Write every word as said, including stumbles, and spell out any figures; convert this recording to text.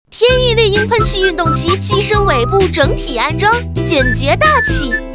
天翼绿鹰喷气运动旗机身尾部整体安装，简洁大气。